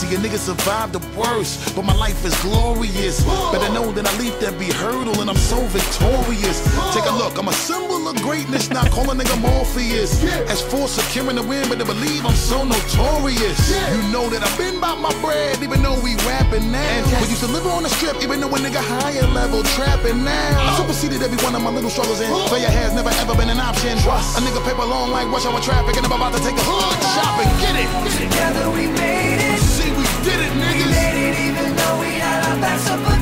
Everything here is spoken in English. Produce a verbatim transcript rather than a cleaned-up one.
A nigga survived the worst, but my life is glorious. Better know that I leap that be hurdle and I'm so victorious. Take a look, I'm a symbol of greatness, not calling nigga Morpheus. As for securing the win, but to believe I'm so notorious. You know that I've been about my bread, even though we rapping now. We used to live on the strip, even though a nigga higher level trapping now. I superseded every one of my little struggles and failure has never ever been an option. A nigga paper long like rush hour traffic and I'm about to take a hood shopping. Get it! Together we made it. See, we did it, niggas. We made it even though we had our backs up.